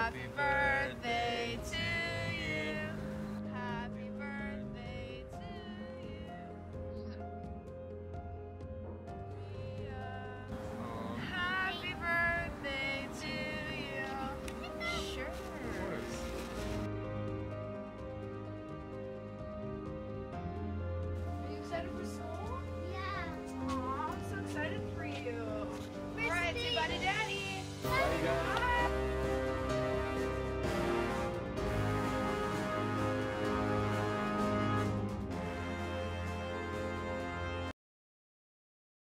Happy birthday to you. Happy birthday to you. Happy birthday to you. Sure. Are you excited for school?